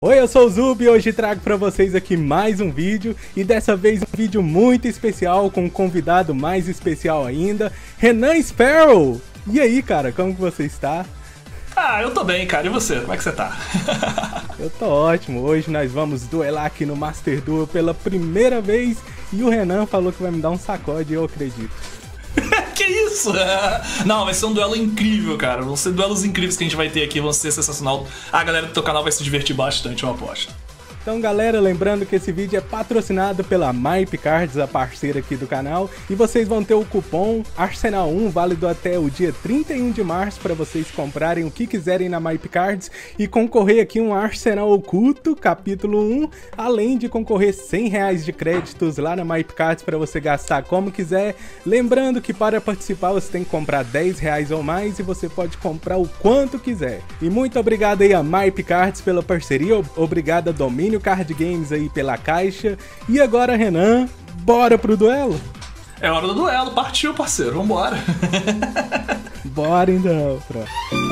Oi, eu sou o Zub e hoje trago pra vocês aqui mais um vídeo. E dessa vez um vídeo muito especial, com um convidado mais especial ainda, Renan Sparrow! E aí, cara, como que você está? Ah, eu tô bem, cara. E você? Como é que você tá? Eu tô ótimo. Hoje nós vamos duelar aqui no Master Duel pela primeira vez. E o Renan falou que vai me dar um sacode, eu acredito. Que isso? Não, vai ser um duelo incrível, cara. Vão ser duelos incríveis que a gente vai ter aqui, vão ser sensacional. A galera do teu canal vai se divertir bastante, eu aposto. Então, galera, lembrando que esse vídeo é patrocinado pela MyPcards, a parceira aqui do canal, e vocês vão ter o cupom Arsenal1, válido até o dia 31 de março, para vocês comprarem o que quiserem na MyPcards e concorrer aqui um Arsenal Oculto, capítulo 1, além de concorrer R$100 de créditos lá na MyPcards para você gastar como quiser. Lembrando que para participar você tem que comprar R$10 ou mais e você pode comprar o quanto quiser. E muito obrigado aí a MyPcards pela parceria, obrigado a Domínio Card Games aí pela caixa. E agora, Renan, bora pro duelo? É hora do duelo, partiu, parceiro, vambora. Bora então, pronto.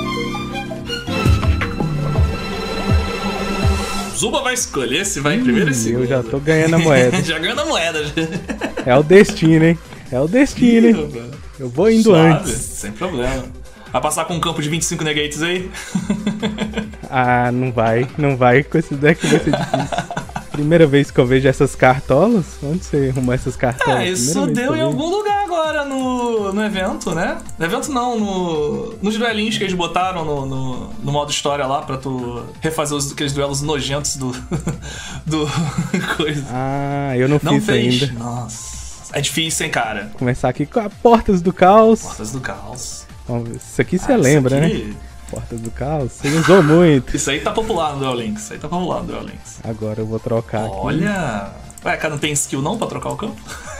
Zuba vai escolher se vai em primeiro e segundo. Eu já tô ganhando a moeda. Já ganhando a moeda. É o destino, hein? É o destino, hein? Eu vou indo Suave, antes. sem problema. Vai passar com um campo de 25 negates aí? Ah, não vai com esse deck vai ser difícil. Primeira vez que eu vejo essas cartolas. Onde você arrumou essas cartolas? Isso deu em algum lugar agora no evento, né? No evento não, nos duelinhos que eles botaram no modo história lá pra tu refazer aqueles duelos nojentos do coisa. Ah, eu não fiz ainda. Nossa, é difícil, hein, cara? Vou começar aqui com a Portas do Caos. Portas do Caos. Vamos ver. Isso aqui você lembra, né? Portas do Caos, você usou muito. Isso aí tá popular no Duel Links. Agora eu vou trocar aqui. Olha! Ué, cara, não tem skill não pra trocar o campo?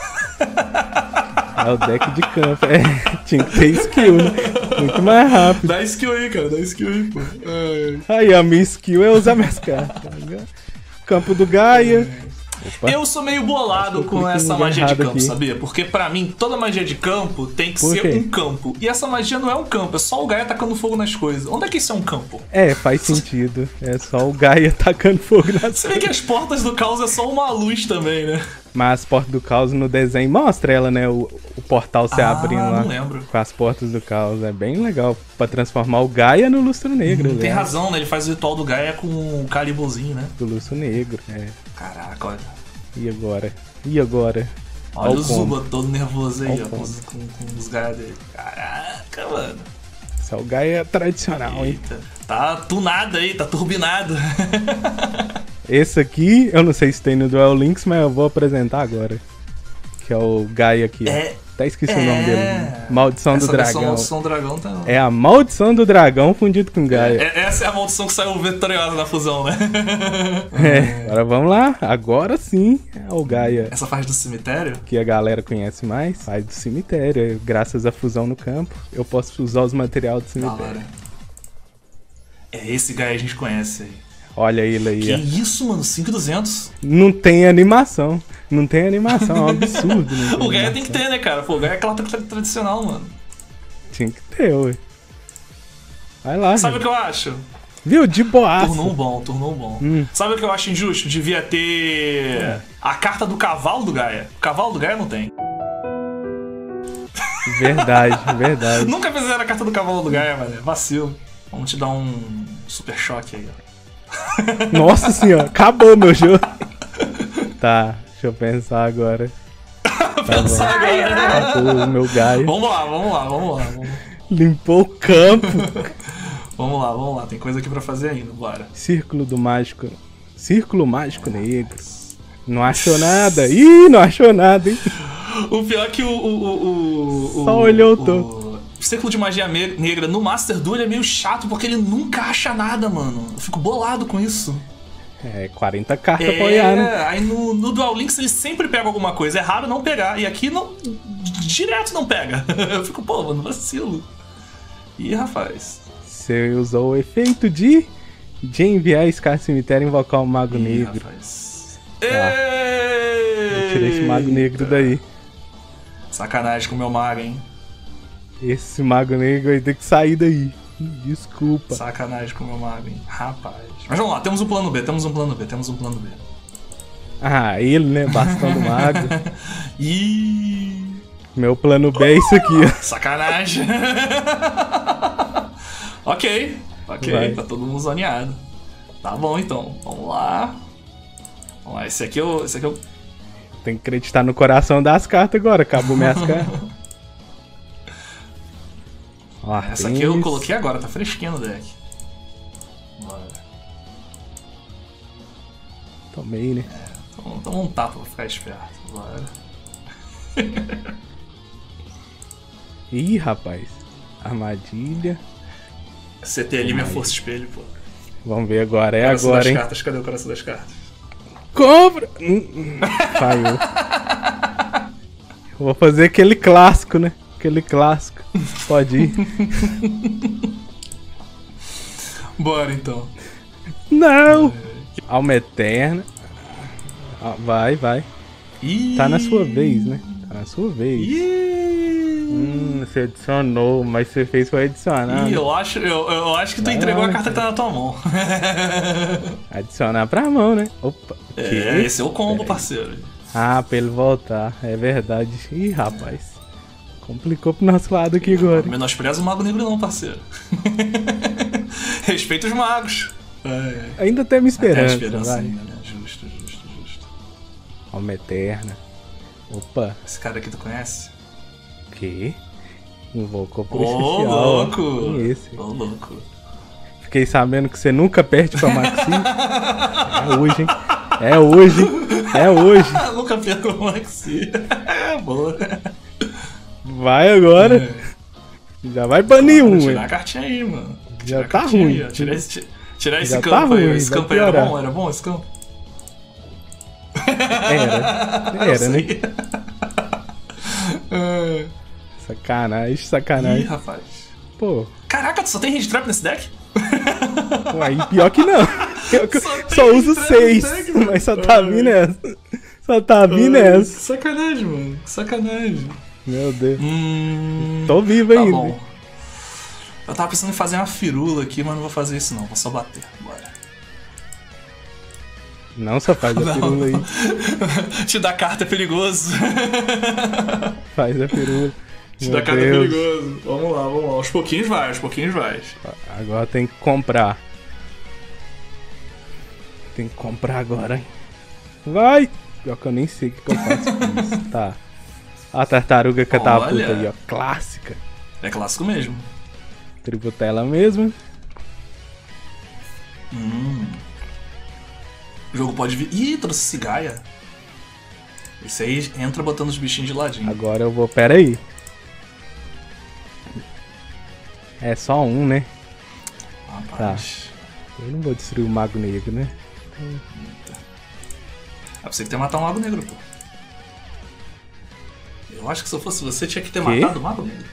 É o deck de campo. É, tinha que ter skill, né? Muito mais rápido. Dá skill aí, cara. Dá skill aí, pô. Aí, a minha skill é usar minhas cartas. Campo do Gaia. Opa. Eu sou meio bolado com essa magia de campo, aqui. Sabia? Porque pra mim, toda magia de campo tem que ser um campo. E essa magia não é um campo, é só o Gaia tacando fogo nas coisas. Onde é que isso é um campo? É, faz sentido. É só o Gaia tacando fogo nas coisas. Você vê que as portas do caos é só uma luz também, né? Mas as portas do caos no desenho mostra ela, né? O portal se abrindo lá. Não lembro. Com as portas do caos. É bem legal pra transformar o Gaia no Lustro Negro. Tem razão, né? Ele faz o ritual do Gaia com o caribozinho, né? Do Lustro Negro, é. Caraca, olha. E agora? E agora? Olha o Zuba todo nervoso aí, ó, com os Gaia dele. Caraca, mano. Esse é o Gaia tradicional, eita. Hein? Tá tunado aí, tá turbinado. Esse aqui, eu não sei se tem no Duel Links, mas eu vou apresentar agora. Que é o Gaia aqui, ó. Até esqueci o nome dele. Maldição do Dragão. Maldição do Dragão tá... É a Maldição do Dragão fundido com Gaia. Essa é a maldição que saiu vitoriosa da fusão, né? Agora vamos lá. Agora sim é o Gaia. Essa faz do cemitério? Que a galera conhece mais. Faz do cemitério. Graças à fusão no campo, eu posso usar os materiais do cemitério. É esse Gaia a gente conhece aí. Olha ele aí. Que isso, mano? 5.200? Não tem animação. Não tem animação, é um absurdo. O Gaia tem que ter, né, cara? Pô, o Gaia é aquela tradicional, mano. Tinha que ter, ué. Vai lá. Sabe o que eu acho? Viu? De boaça. Turnou bom. Sabe o que eu acho injusto? Devia ter a carta do cavalo do Gaia. O cavalo do Gaia não tem. Verdade. Nunca fizeram a carta do cavalo do Gaia, mano. Vacilo. Vamos te dar um super choque aí, ó. Nossa senhora, acabou meu jogo. Tá, deixa eu pensar agora. Acabou o meu Gaia. Vamos lá. Limpou o campo. Vamos lá, tem coisa aqui pra fazer ainda, bora. Círculo mágico negro. Não achou nada. Ih, não achou nada, hein? O pior é que só olhou todo. O círculo de magia negra no Master Duel é meio chato porque ele nunca acha nada, mano. Eu fico bolado com isso. É, 40 cartas pra olhar, né? Aí no Duel Links ele sempre pega alguma coisa. É raro não pegar. E aqui não. Direto não pega. Eu fico, pô, mano, vacilo. Ih, rapaz. Você usou o efeito de enviar esse cara do cemitério e invocar o Mago Negro. Rapaz. Eu tirei esse Mago Negro daí. Sacanagem com o meu mago, hein? Esse Mago Negro vai ter que sair daí. Desculpa. Sacanagem com o meu mago, hein? Rapaz. Mas vamos lá, temos um plano B, temos um plano B, temos um plano B. Ah, ele, né? Bastão do mago. Ih. Meu plano B é isso aqui, ó. Sacanagem. Ok, Vai. tá todo mundo zoneado. Tá bom então, vamos lá. Vamos lá, esse aqui eu. Tem que acreditar no coração das cartas agora. Acabou minhas cartas. Ó, Essa aqui eu coloquei agora, tá fresquinha no deck. Bora. Tomei, né? Então toma um tapa pra ficar esperto. Bora. Ih, rapaz. Armadilha. CT ali, minha força espelho, pô. Vamos ver agora. É Coração agora, das hein? cartas, cadê o coração das cartas? Compra! Falhou. Eu vou fazer aquele clássico, né? Aquele clássico. Pode ir. Bora então. Não! Alma Eterna. Ah, vai. Ih. Tá na sua vez, né? Tá na sua vez. Você adicionou, mas você fez foi adicionar. Ih, né? eu acho que tu entregou a carta que tá na tua mão. Adicionar pra mão, né? Opa. Esse é o combo, parceiro. Ah, pra ele voltar. É verdade. Ih, rapaz. Complicou pro nosso lado aqui agora. Menospreza o Mago Negro não, parceiro. Respeita os magos. Ainda tem uma esperança, esperança vai. ainda, né? Justo. Alma Eterna. Opa. Esse cara aqui tu conhece? Que? Invocou por Ô, essencial. louco! Esse. Ô, louco. Fiquei sabendo que você nunca perde pra Maxi. É hoje, hein? É hoje. É hoje. Nunca perco o Maxi. Boa. Vai agora. Já vai banir um, Tirar hein? a cartinha aí, mano. Já tá ruim. Aí, ó. Tirar esse Já campo tá aí. ruim, Esse vai campo aí era piorar. bom? Era bom esse campo? Era, né? É. Sacanagem, Ih, sacanagem. rapaz. Pô, Caraca, tu só tem Hand Trap nesse deck? aí pior que não. Eu só uso 6, mas só tá vindo essa. Só tá vindo essa. Sacanagem, mano. Sacanagem. Meu Deus. Tô vivo Tá ainda. bom. Eu tava pensando em fazer uma firula aqui, mas não vou fazer isso não. Vou só bater. Bora. Não, só faz a firula aí. Te dar carta é perigoso. Faz a firula. Te Meu dar carta é Deus. perigoso. Vamos lá. Aos pouquinhos vai. Agora tem que comprar. Tem que comprar agora, hein? Vai! Pior que eu nem sei o que eu faço com isso. Tá. A tartaruga catapulta Olha. aí, ó. Clássica. É clássico mesmo. Tributar ela mesma. O jogo pode vir... Ih, trouxe Gaia. Esse aí entra botando os bichinhos de ladinho. Agora eu vou... Pera aí. É só um, né? Rapaz. Eu não vou destruir o Mago Negro, né? É pra você que ter matado um Mago Negro, pô. Eu acho que se eu fosse você, tinha que ter Quê? matado o Mago Negro.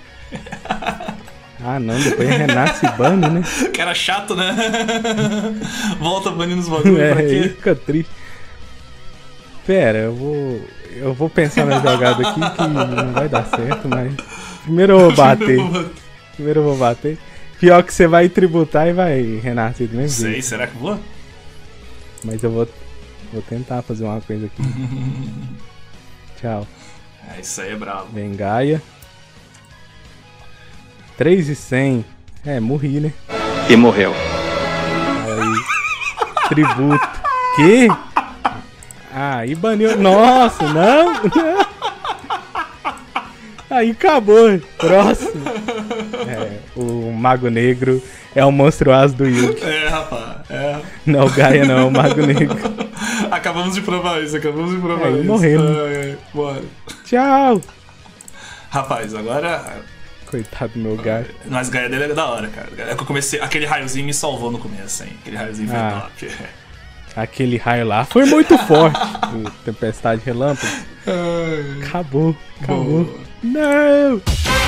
Ah, não. Depois renasce e bane, né? Que era chato, né? Volta banindo os bagulho pra Aí quê? fica triste. Pera, eu vou pensar na jogada aqui que não vai dar certo, mas... Primeiro eu vou bater. Pior que você vai tributar e vai renascer do mesmo Sei, jeito. será que voa? Mas eu vou tentar fazer uma coisa aqui. Tchau. É, isso aí é brabo. Vem Gaia. 3.100. É, morri, né? E morreu. Aí. Tributo. Que? Ah, e baniu. Nossa, não! Aí acabou. Próximo. É, o Mago Negro é o monstruoso do Yugi. É, rapaz. É. Não, o Gaia não, é o Mago Negro. Acabamos de provar isso. Aí, morrendo. Bora. Tchau! Rapaz, agora... Coitado do meu Gaia. Mas Gaia dele é da hora, cara. É que eu comecei... Aquele raiozinho me salvou no começo, hein? Aquele raiozinho foi Ah. top. Aquele raio lá foi muito forte. O Tempestade Relâmpago. Acabou. Boa. Não!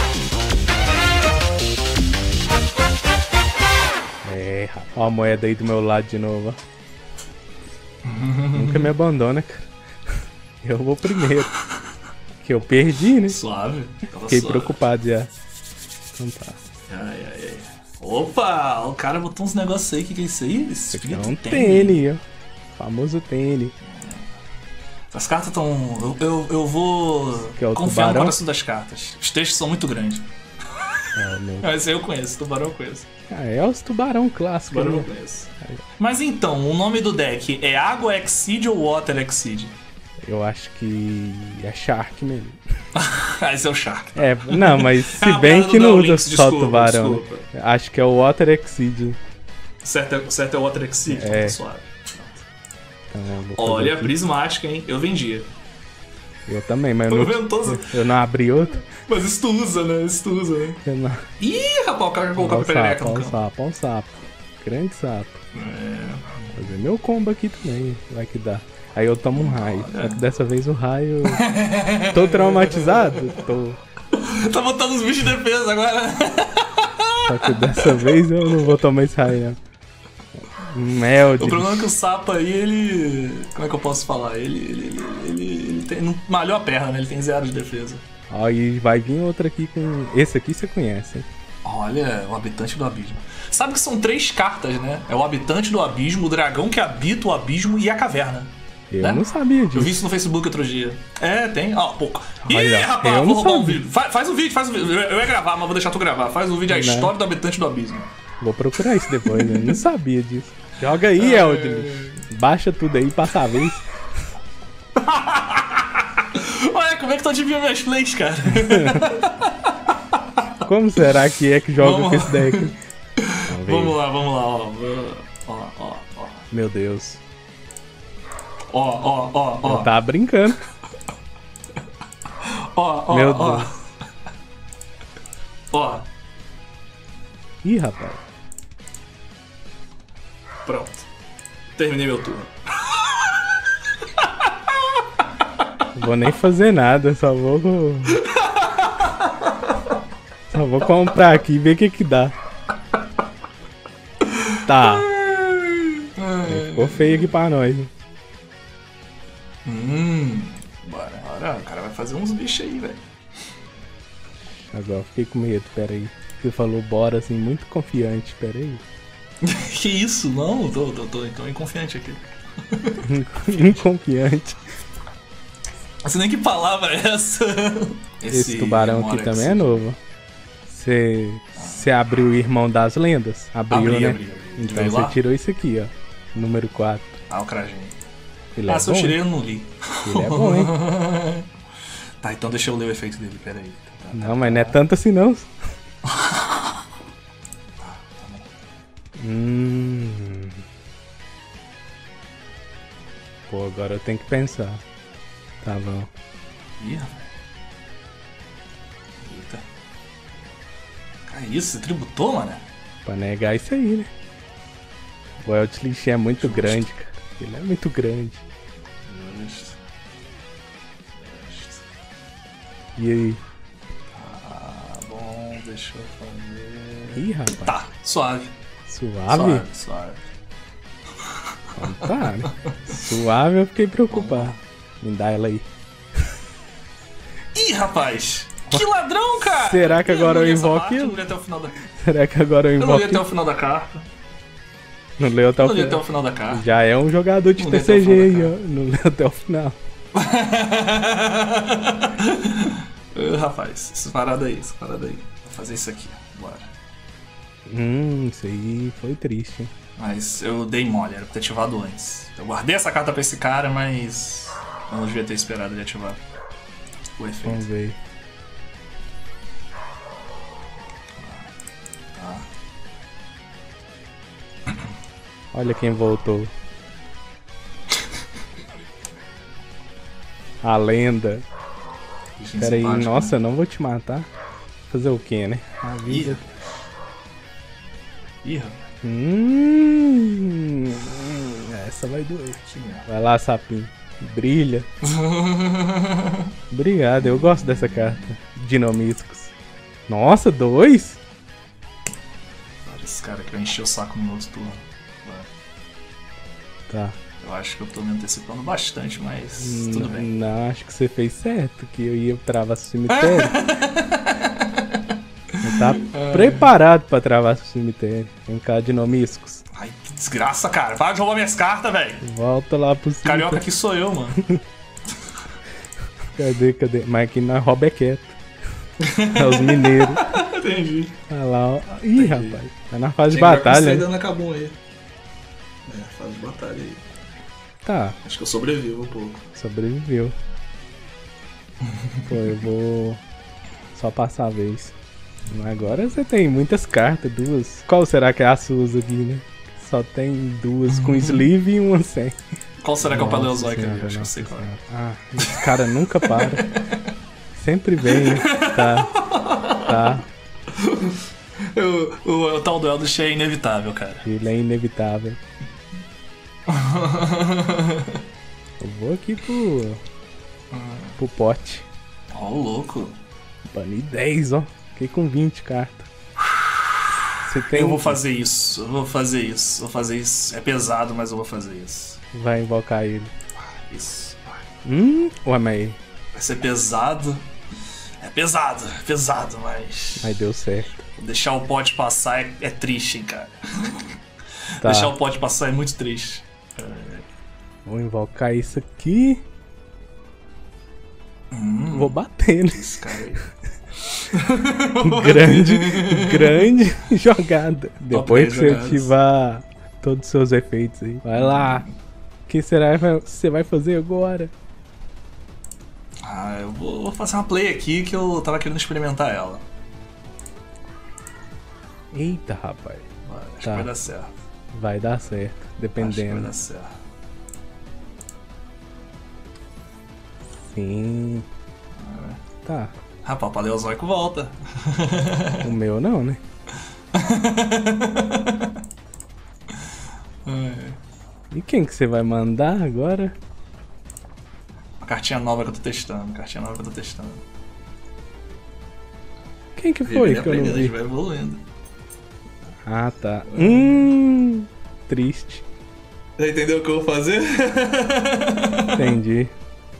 É, rapaz. Ó a moeda aí do meu lado de novo, ó. Nunca me abandona, cara. Eu vou primeiro. Que eu perdi, né? Suave. Tava Fiquei suave. preocupado já. Então tá. Ai. Opa, o cara botou uns negócios aí, que é isso aí? Esse aqui é um TN, ó. Famoso TN. As cartas estão... Eu vou confiar no coração das cartas. Os textos são muito grandes. Mas eu conheço, tubarão eu conheço. É os tubarão clássicos. Tubarão eu conheço. Mas então, o nome do deck é Água Exceed ou Water Exceed? Eu acho que é Shark mesmo. Esse é o Shark. Tá? Não, mas se bem que não usa só tubarão. Desculpa. Acho que é o Water Exceed. Certo é o Water Exceed? É. Tá suave. Então, olha, prismática, hein? Eu vendia. Eu também, mas eu não abri outro. Mas isso tu usa, né? Não... Ih, rapaz, o cara já colocou a perereca no campo. Olha o sapo. Grande sapo. Vou fazer meu combo aqui também. Vai que dá. Aí eu tomo um raio. Só que dessa vez o raio... Tô traumatizado? Tô. Tá botando os bichos de defesa agora. Só que dessa vez eu não vou tomar esse raio, não. Mel de... O problema é que o sapo aí, ele... Como é que eu posso falar? Ele não malhou a perna, né? Ele tem 0 de defesa. Ó, e vai vir outro aqui com... Esse aqui você conhece, hein? Olha, o Habitante do Abismo. Sabe que são 3 cartas, né? É o Habitante do Abismo, o dragão que habita o abismo e a caverna. Eu não sabia disso. Eu vi isso no Facebook outro dia. Tem. Ó, pouco. Ih, rapaz, vou roubar um vídeo. Faz um vídeo. Eu ia gravar, mas vou deixar tu gravar. Faz um vídeo, a história do Habitante do Abismo. Vou procurar isso depois, né? Eu não sabia disso. Joga aí, Eldrin. Baixa tudo aí, passa a vez. Olha, como é que tu adivinha minhas plays, cara? Como será que joga com esse deck? Vamos lá, ó. Meu Deus. Ó. Eu tava brincando. Ó. Meu Deus. Ó. Ih, rapaz. Pronto. Terminei meu turno. Vou nem fazer nada, só vou comprar aqui e ver o que dá. Tá. Ficou feio aqui pra nós. Bora. O cara vai fazer uns bichos aí, velho. Agora eu fiquei com medo, pera aí. Você falou bora assim, muito confiante, pera aí. Que isso? Não, tô inconfiante aqui. Inconfiante. Não sei nem que palavra é essa. Esse tubarão aqui também é novo. Você abriu o Irmão das Lendas? Abriu, né? Abri. Então você tirou isso aqui, ó. Número 4. O crajinho. Se eu tirei, eu não li. Ele é bom, hein? Tá, então deixa eu ler o efeito dele, pera aí. Não, mas não é tanto assim, não. Pô, agora eu tenho que pensar. Tá bom. Ih, rapaz. Eita. Cara, isso? Você tributou, mano? Pra negar isso aí, né? O Eldritch é muito grande, cara. Ele é muito grande. Justo. E aí? Bom, deixa eu fazer... Ih, rapaz. Tá, suave. Suave? Suave. Então tá, né? Suave, eu fiquei preocupado. Me dá ela aí. Ih, rapaz! Que ladrão, cara! Será que agora eu invoco ele? Até o final da... Será que agora eu invoco? Eu não li até o final da carta. Não leu até o final da carta. Já é um jogador de TCG aí, ó. Não leu até o final. Rapaz, essa parada aí. Vou fazer isso aqui, bora. Isso aí foi triste, hein? Mas eu dei mole, era pra ter ativado antes. Eu guardei essa carta pra esse cara, mas eu não devia ter esperado ele ativar o efeito. Vamos ver. Tá. Olha quem voltou. A lenda. Pera aí, nossa, não vou te matar. Fazer o que, né? A vida. Ih, rapaz. Essa vai doer. Vai lá, sapinho. Brilha. Obrigado, eu gosto dessa carta. Dinamiscos. Nossa, 2? Olha esse cara que eu enchi o saco no outro turno. Tá. Eu acho que eu tô me antecipando bastante, mas tudo bem. Não, acho que você fez certo, que eu ia travar o cemitério. Tá preparado pra travar seu cemitério. Vem cá, Dinomiscos. Ai, que desgraça, cara. Para de roubar minhas cartas, velho. Volta lá pro cemitério. Carioca aqui sou eu, mano. Cadê? Mas aqui na rouba é quieto. É os mineiros. Entendi. Olha lá, ó. Ih, rapaz. Tá na fase de Tem que batalha. dando na Kabum aí. Fase de batalha aí. Tá, Acho que eu sobrevivo um pouco. sobreviveu. Pô, eu vou só passar a vez. Agora você tem muitas cartas, duas. Qual será que é a Suza aqui, né? Só tem duas com sleeve e uma sem. Qual será que é o Nossa Paleozoico ali? Senhora, Acho que eu nossa sei qual é. Senhora. Ah, esse cara nunca para. Sempre vem, né? Tá. O tal duelo do Shea é inevitável, cara. Ele é inevitável. Eu vou aqui pro pote. Ó, o louco. Bani 10, ó. Fiquei com 20 cartas. Você tem... Eu vou fazer isso, eu vou fazer isso, vou fazer isso. É pesado, mas eu vou fazer isso. Vai invocar ele. Isso. Ué, mas... Vai ser pesado. É pesado, mas. Mas deu certo. Deixar o pote passar é triste, hein, cara. Tá. Deixar o pote passar é muito triste. Vou invocar isso aqui. Vou bater, né? Esse cara aí. grande jogada. Depois que você jogadas. ativar todos os seus efeitos aí. Vai lá. O que será que você vai fazer agora? Eu vou fazer uma play aqui que eu tava querendo experimentar ela. Eita, rapaz. Acho que Tá. vai dar certo. Vai dar certo, Acho que vai dependendo. dar certo. Sim. Tá. Rapaz, o Paleozoico volta. O meu não, né? E quem que você vai mandar agora? Uma cartinha nova que eu tô testando. Quem que foi que eu não A gente vi? vai evoluindo. Ah, tá. Triste. Já entendeu o que eu vou fazer? Entendi.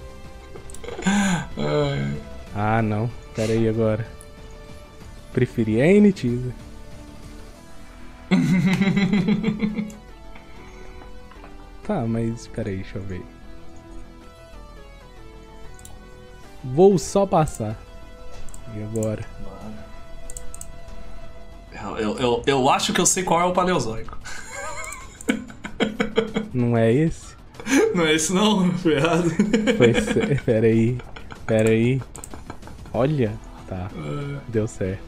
Ah, não. Pera aí agora. Preferi a N-Teaser. Tá, mas pera aí, deixa eu ver. Vou só passar. E agora? Eu acho que eu sei qual é o Paleozoico. Não é esse? Não é esse não? Foi errado. Pera aí. Olha. Tá. Deu certo.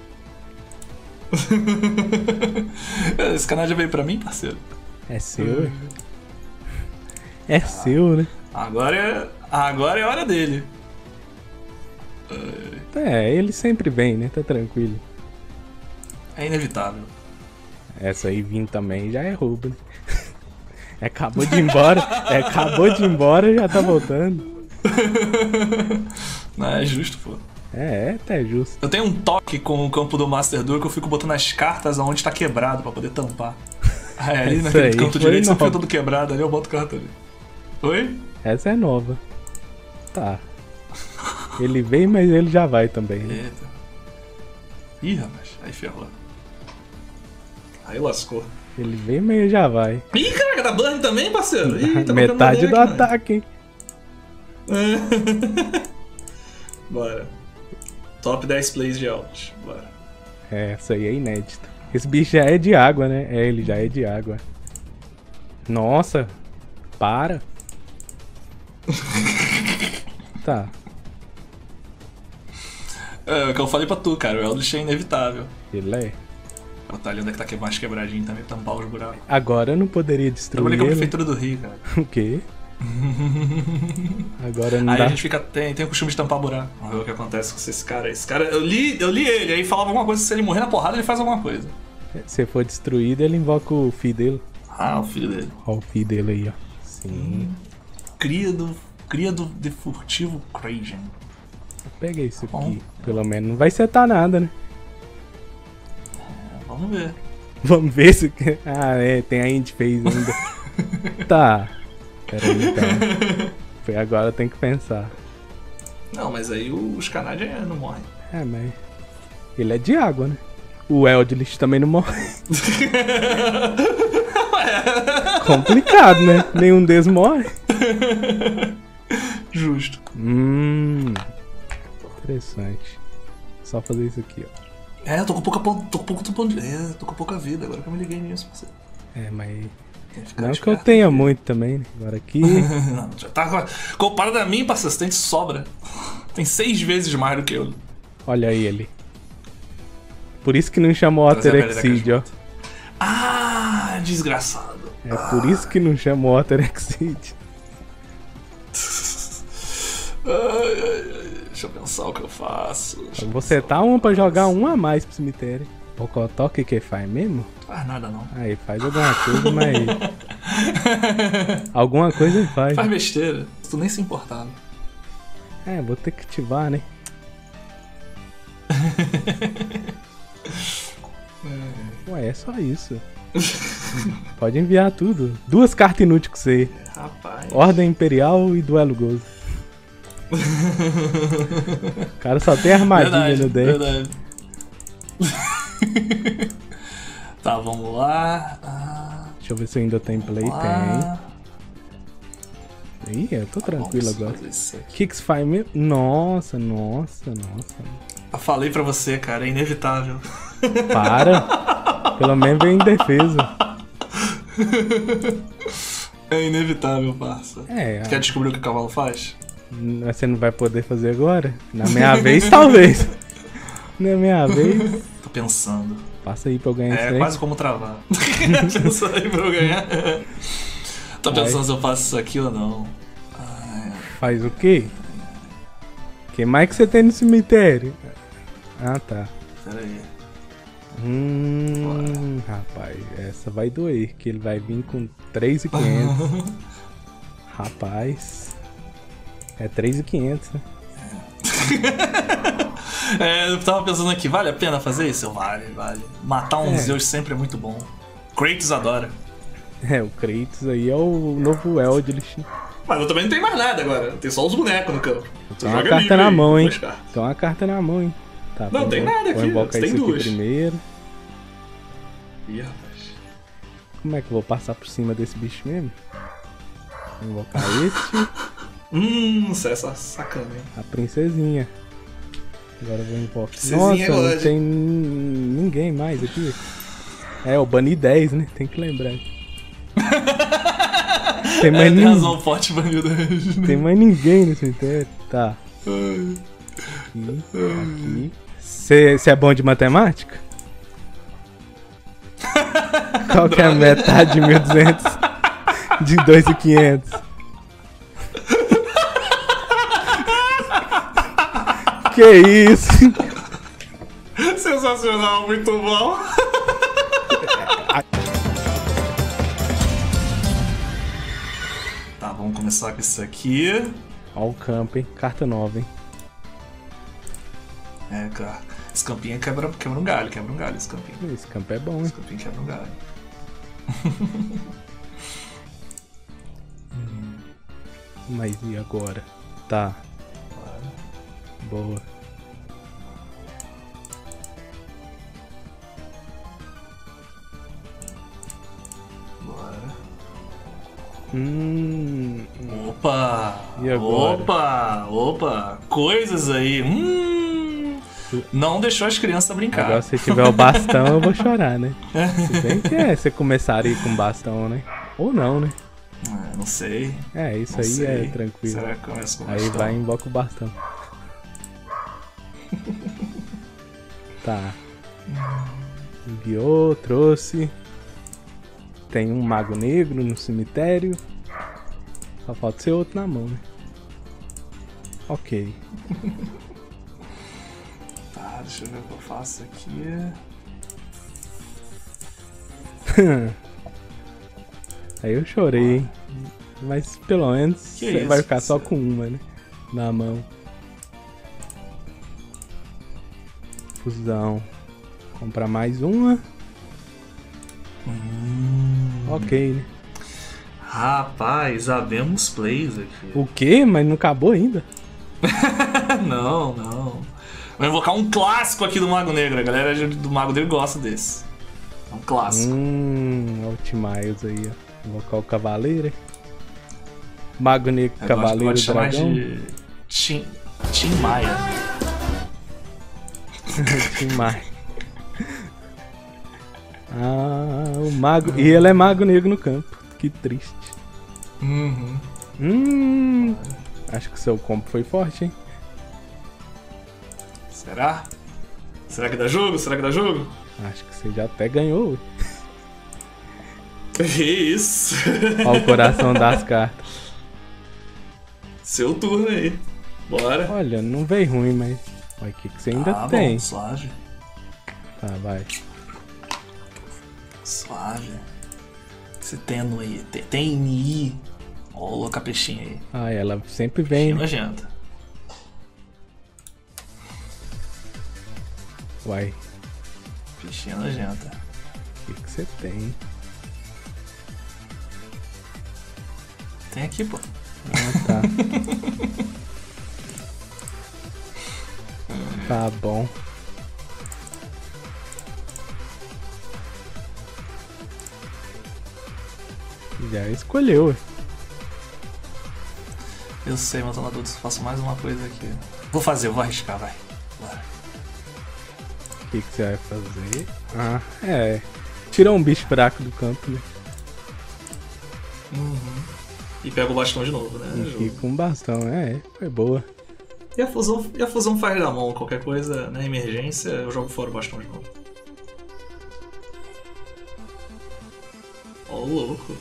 Esse canal já veio pra mim, parceiro. É seu, é? É seu, né? Agora é hora dele. É, ele sempre vem, né? Tá tranquilo. É inevitável. Essa aí vim também já é roubo, né? Acabou de ir embora e já tá voltando. Não, é justo, pô. É até justo. Eu tenho um toque com o campo do Master Duel que eu fico botando as cartas onde tá quebrado pra poder tampar. Ali Isso naquele aí canto foi direito sempre nova. fica todo quebrado, ali eu boto carta ali. Oi? Essa é nova. Tá. Ele vem, mas ele já vai também, né? Eita. Ih, rapaz, aí ferrou. Aí lascou. Ele vem, mas ele já vai. Ih, caraca, dá burn também, parceiro? Ih, tá Metade do colocando ataque, hein? Bora. Top 10 plays de Alt. Bora. É, essa aí é inédita. Esse bicho já é de água, né? É, ele já é de água. Nossa. Para. Tá. É o que eu falei pra tu, cara. O Eldritch é inevitável. Ele é. Botar ali onde é que tá mais quebradinho também, tampar os buracos. Agora eu não poderia destruir Trabalhei com a ele. prefeitura do Rio, cara. O quê? Agora não Aí dá. a gente fica. Tem o costume de tampar buraco. Vamos ver o que acontece com esse cara. Esse cara. Eu li ele, aí falava alguma coisa, se ele morrer na porrada, ele faz alguma coisa. Se for destruído, ele invoca o filho dele. Ah, o filho dele. Ó, o filho dele aí, ó. Sim. Cria do de furtivo Kragen. Pega isso Bom. aqui. Pelo menos não vai setar nada, né? Vamos ver. Vamos ver se. Ah, é, tem a Indy fez ainda. Tá. Pera aí, então. Foi agora, tem que pensar. Não, mas aí os canais não morrem. É, mas. Ele é de água, né? O Eldritch também não morre. Complicado, né? Nenhum deles morre. Justo. Interessante. Só fazer isso aqui, ó. É, eu tô com pouca tô com pouca vida, agora que eu me liguei nisso. Mas... Não que eu tenha muito também, né? Agora aqui... Não, já tá... Comparado a mim, parceiro, você tem de sobra. Tem 6 vezes mais do que eu. Olha aí ele. Por isso que não chamou Water Exceed, ó. Ah, desgraçado. É por isso que não chamou Water Exceed. Deixa eu pensar o que eu faço. Você tá uma pra jogar um a mais pro cemitério. Pocotó, o que faz mesmo? Faz nada não. Aí, faz alguma coisa, mas... alguma coisa ele faz. Faz besteira. Tu nem se importava. É, vou ter que ativar, né? Ué, é só isso. Pode enviar tudo. 2 cartas inúteis com você. Rapaz. Ordem Imperial e Duelo Gozo. O cara só tem armadilha verdade, no deck. Verdade. Tá, vamos lá. Deixa eu ver se eu ainda tem play. Tem. Ih, eu tô tranquilo agora. Kicks faz mesmo? Nossa. Eu falei pra você, cara, é inevitável. Para. Pelo menos vem em defesa. É inevitável, parça. Quer descobrir o que o cavalo faz? Você não vai poder fazer agora? Na minha vez, talvez. Na minha vez. Tô pensando. Passa aí pra eu ganhar isso aí. É quase como travar. Pensa aí pra eu ganhar. Tô pensando se eu faço isso aqui ou não. Faz o quê? Que mais que você tem no cemitério? Ah, tá. Pera aí. Rapaz, essa vai doer, que ele vai vir com 3.500. Rapaz. É 3.500, né? Eu tava pensando aqui, vale a pena fazer isso? Vale. Matar um Zeus sempre é muito bom. Kratos adora. O Kratos aí é o novo Eldritch. Mas eu também não tenho mais nada agora. Tem só os bonecos no campo. Tem uma carta na mão, hein? Tem uma carta na mão, hein? Tá, não tem nada aqui. Vou invocar tem isso duas. aqui primeiro. Ih, rapaz. Como é que eu vou passar por cima desse bicho mesmo? Vou invocar este. Isso é sacana, hein? A princesinha. Agora eu vou invocar. Princesinha. Nossa, não tem ninguém mais aqui. Eu bani 10, né? Tem que lembrar. Tem mais tem razão, forte banido. Tem mais ninguém no cemitério. Tá. Aqui. Você é bom de matemática? Qual que é a metade de 1.200? De 2.500? Que isso? Sensacional, muito bom. Tá, vamos começar com isso aqui. Ó o campo, hein? Carta nova, hein? Cara. Esse campinho quebra um galho esse campinho. Esse campo é bom, hein? Esse campinho quebra um galho. Mas e agora? Tá. Boa. Bora. Opa! E agora? Opa! Coisas aí. Não deixou as crianças brincar. Agora se tiver o bastão eu vou chorar, né? Se bem que você começar a ir com bastão, né? Ou não, né? Não sei. Isso não aí sei. é tranquilo. Será que começa com aí bastão? vai e invoca o bastão. Tá. Enviou, trouxe. Tem um mago negro no cemitério. Só falta ser outro na mão, né? Ok. Tá, deixa eu ver o que eu faço aqui. Aí eu chorei, hein? Mas pelo menos você vai ficar só com uma, né? Na mão. Fusão. Comprar mais uma. Ok, né? Rapaz, abemos plays aqui. O quê? Mas não acabou ainda? Não. Vou invocar um clássico aqui do Mago Negro. A galera do Mago Negro gosta desse. É um clássico. Olha o T-Miles aí, ó. Invocar o Cavaleiro. Mago Negro, Eu Cavaleiro, gosto de chamar Dragão. de Tim Maia. T-Miles. Ah, o Mago... E ele é Mago Negro no campo. Que triste. Acho que seu combo foi forte, hein? Será? Será que dá jogo? Será que dá jogo? Acho que você já até ganhou. Que isso? Olha o coração das cartas. Seu turno aí. Bora. Olha, não veio ruim, mas... Olha, o que você ainda tem? Bom, suave. Tá, vai. Suave. Você tem aí. Tem NI. Ó, o louca peixinha aí. Ah, ela sempre vem, né? Nojenta. Uai, Peixinha nojenta. o que você tem? Tem aqui, pô. Ah, tá. Tá bom. Já escolheu, ué. Eu sei, mas eu não adulto, faço mais uma coisa aqui. Vou fazer, vou arriscar, vai. Bora. O que você vai fazer? Ah, é. Tirar um bicho fraco do campo, né? E pega o bastão de novo, né? E com bastão, foi boa. E a fusão faz da mão, qualquer coisa, na emergência, eu jogo fora o bastão de novo. Ó, o louco.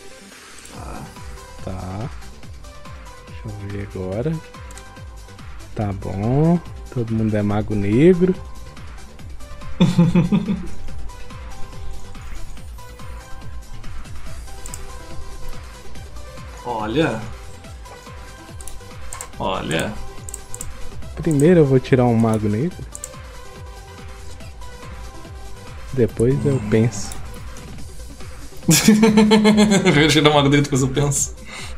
Tá. Deixa eu ver agora. Tá bom. Todo mundo é Mago Negro. Olha. Olha. Primeiro eu vou tirar um Mago Negro. Depois eu penso. Eu vou tirar o mago dele, depois eu penso.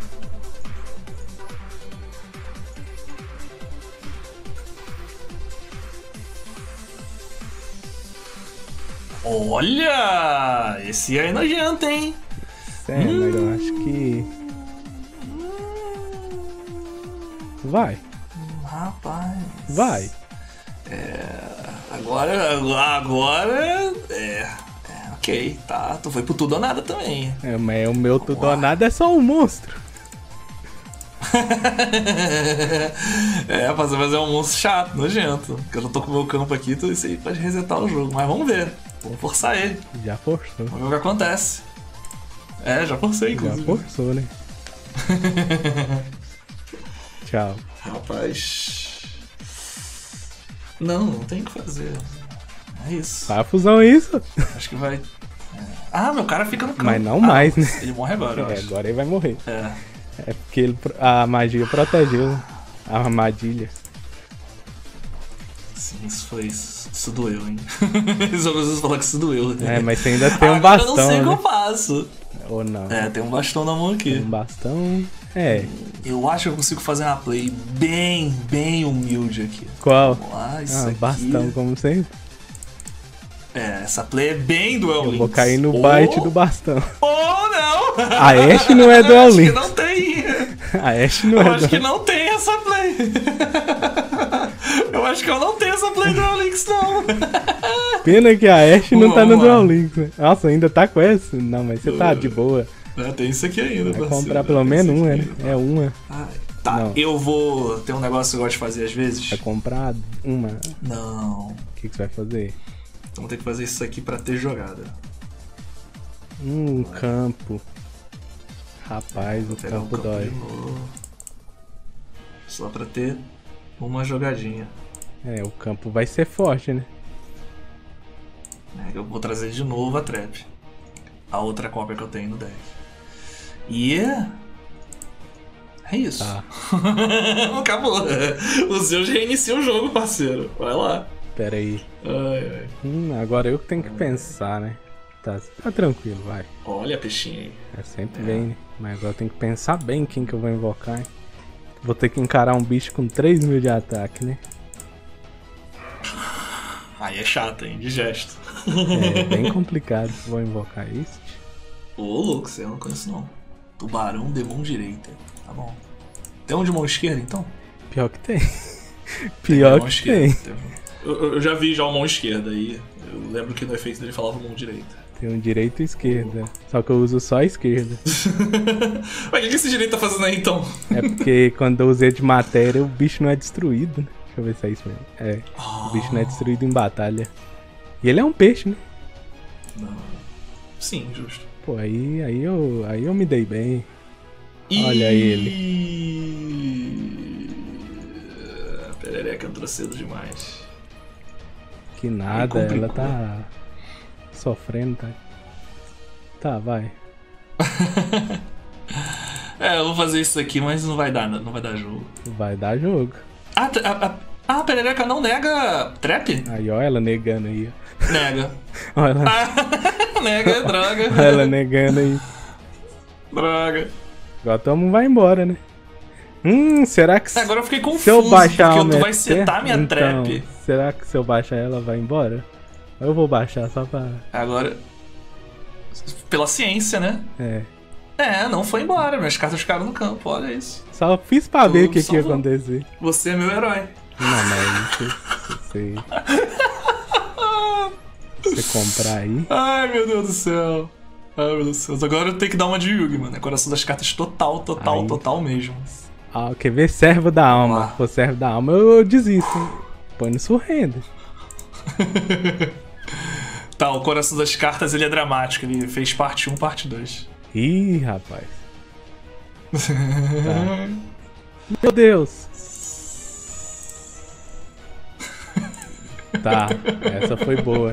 Olha! Esse aí é nojento, hein? Sério, mas eu acho que... Vai. Rapaz. Vai. Agora. Ok, tá. Tu foi pro tudo ou nada também. Mas o meu tudo ou nada é só um monstro. Mas é um monstro chato, nojento. Porque eu não tô com o meu campo aqui, tudo isso aí pode resetar o jogo. Mas vamos ver. Vamos forçar ele. Já forçou. Vamos ver o que acontece. Já forcei, inclusive. Já forçou, né? Tchau. Rapaz. Não tem o que fazer. É isso. Vai a fusão isso. Acho que vai. Meu cara fica no campo. Mas não mais, né? Ele morre agora, eu acho. Agora ele vai morrer. É. É porque a magia protegeu a armadilha. Sim, isso doeu, hein? Só preciso falar que isso doeu. Mas você ainda tem um bastão, eu não sei o que né? eu faço. Ou não? Tem um bastão na mão aqui. Um bastão... Eu acho que eu consigo fazer uma play bem humilde aqui. Qual? Vamos lá, isso aqui. Bastão, como sempre. Essa play é bem Duel Links. Eu vou cair no bait do bastão. Não! A Ashe não é Duel Links. Acho que não tem. A Ashe não é Eu acho que não tem essa play. Eu acho que eu não tenho essa play Duel Links, não. Pena que a Ashe não tá no Vamos lá. Duel Links, né? Nossa, ainda tá com essa? Não, mas você tá de boa. Tem isso aqui ainda, Vai parceiro. comprar pelo menos uma, né? É uma. Tá, Não. eu vou... Tem um negócio que eu gosto de fazer às vezes. Vai comprar uma. Não. O que você vai fazer? Vamos ter que fazer isso aqui pra ter jogada. Campo. Rapaz, o Vou pegar campo de dói. novo. Só pra ter uma jogadinha. O campo vai ser forte, né? Eu vou trazer de novo a trap. A outra cópia que eu tenho no deck. E é isso. Tá. Acabou. O seu já reinicia o jogo, parceiro. Vai lá. Pera aí. Ai. Agora eu que tenho que pensar, né? Tá tranquilo, vai. Olha a peixinha aí. Sempre bem, né? Mas agora eu tenho que pensar bem quem que eu vou invocar, hein? Vou ter que encarar um bicho com 3.000 de ataque, né? Aí é chato, hein? De gesto. É bem complicado. Vou invocar este. Ô, louco, você eu não conheço não. Tubarão de mão direita. Tá bom. Tem um de mão esquerda, então? Pior que tem. Pior que tem. Eu já vi já o mão esquerda aí. Eu lembro que no efeito dele falava mão direita. Tem um direito e esquerda. Só que eu uso só a esquerda. Mas o que esse direito tá fazendo aí, então? É porque quando eu usei de matéria, o bicho não é destruído, né? Deixa eu ver se é isso mesmo. É, o bicho não é destruído em batalha. E ele é um peixe, né? Não. Sim, justo. Pô, aí eu me dei bem. Olha ele. A perereca entrou cedo demais. Que nada, ela tá sofrendo, tá? Tá, vai. Eu vou fazer isso aqui, mas não vai dar jogo. Vai dar jogo. A perereca não nega trap? Aí, ó, ela negando aí. Nega. Ó, ela... Nega, droga. Ó, ela negando aí. Droga. Agora todo mundo vai embora, né? Será que... Agora eu fiquei confuso, se eu baixar porque tu vai setar minha trap. Será que se eu baixar ela vai embora? Eu vou baixar só pra... Agora... Pela ciência, né? Não foi embora. Minhas cartas ficaram no campo, olha isso. Só fiz pra ver o que ia acontecer. Você é meu herói. Não, mas você comprar aí... Ai, meu Deus do céu. Ai, meu Deus do céu. Agora eu tenho que dar uma de Yugi, mano. É coração das cartas total mesmo. Ah, quer ver? Servo da alma. Se for servo da alma, eu desisto, hein? Põe no surrender. Tá, o coração das cartas, ele é dramático. Ele fez parte 1, parte 2. Ih, rapaz. Tá. Meu Deus. Tá, essa foi boa.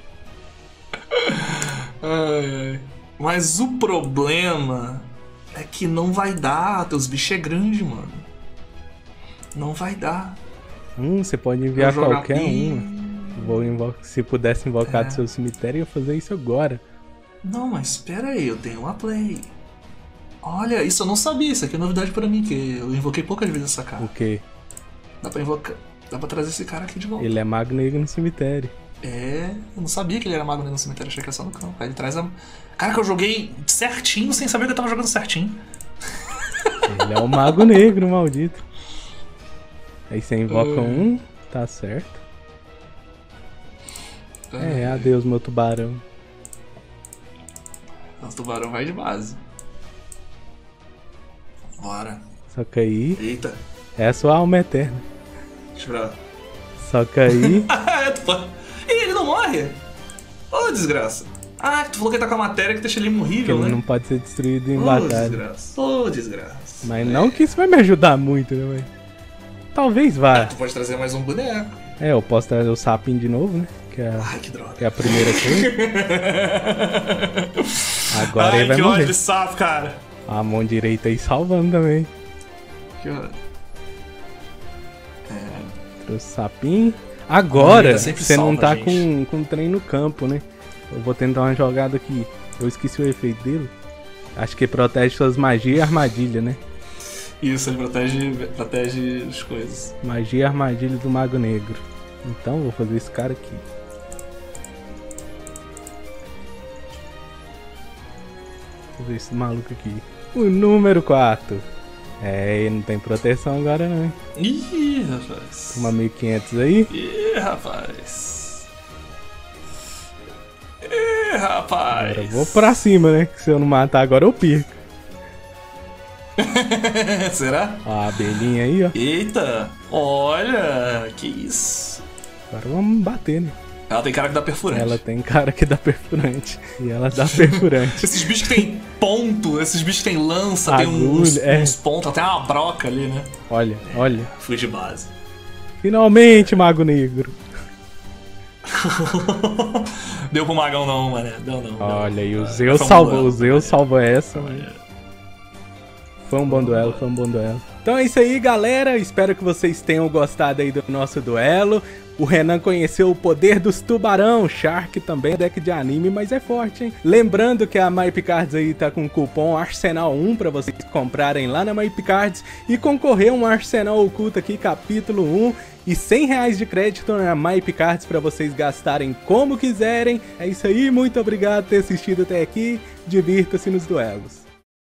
Ai. Mas o problema é que não vai dar. Teus bichos é grande, mano. Não vai dar. Você pode enviar qualquer um. Se pudesse invocar do seu cemitério, eu ia fazer isso agora. Não, mas espera aí, eu tenho uma play. Olha, isso eu não sabia. Isso aqui é novidade pra mim, que eu invoquei poucas vezes essa cara. O quê? Dá pra invocar. Dá pra trazer esse cara aqui de volta. Ele é mago negro no cemitério. Eu não sabia que ele era mago negro no cemitério, achei que era só no campo. Aí ele traz a... Cara, que eu joguei certinho, sem saber que eu tava jogando certinho. Ele é o mago negro, maldito. Aí você invoca um, tá certo. Adeus, meu tubarão. Nosso tubarão vai de base. Bora. Só que aí... Eita. É a sua alma eterna. Deixa eu ver. Só que aí... Ih, ele não morre? Ô, desgraça. Tu falou que ele tá com a matéria que deixa ele imorrível, ele né? não pode ser destruído em batalha. Desgraça. Ô, desgraça. Mas não que isso vai me ajudar muito, né, velho? Talvez vá. Tu pode trazer mais um boneco. Eu posso trazer o sapinho de novo, né? Que droga. Que é a primeira coisa. Agora ele vai que morrer. ódio de sapo, cara. A mão direita aí salvando também. Que ódio. Trouxe sapinho. Agora você não tá gente. com trem no campo, né? Eu vou tentar uma jogada aqui. Eu esqueci o efeito dele. Acho que protege suas magias e armadilha, né? Isso, ele protege as coisas. Magia e armadilha do Mago Negro. Então vou fazer esse cara aqui. Vou ver esse maluco aqui. O número 4. Ele não tem proteção agora não, hein? Ih, rapaz. Uma 1500 aí. Ih, rapaz. Agora eu vou pra cima, né? Que se eu não matar agora eu perco. Será? Ó, a abelhinha aí, ó. Eita! Olha! Que isso? Agora vamos bater, né? Ela tem cara que dá perfurante. Ela tem cara que dá perfurante. E ela dá perfurante. Esses bichos que tem ponto, esses bichos que tem lança, agulha, tem uns pontos, ela tem uma broca ali, né? Olha, olha. Fui de base. Finalmente, Mago Negro. Deu pro Magão não, mano. Deu não. Olha, e o Zeus salvou. O Zeus salvou essa, mano. Foi um bom duelo, foi um bom duelo. Então é isso aí, galera. Espero que vocês tenham gostado aí do nosso duelo. O Renan conheceu o poder dos tubarão. Shark também é deck de anime, mas é forte, hein? Lembrando que a MyPicards aí tá com o cupom Arsenal1 pra vocês comprarem lá na MyPicards e concorrer a um Arsenal oculto aqui, capítulo 1. E R$100 de crédito na MyPicards pra vocês gastarem como quiserem. É isso aí, muito obrigado por ter assistido até aqui. Divirta-se nos duelos.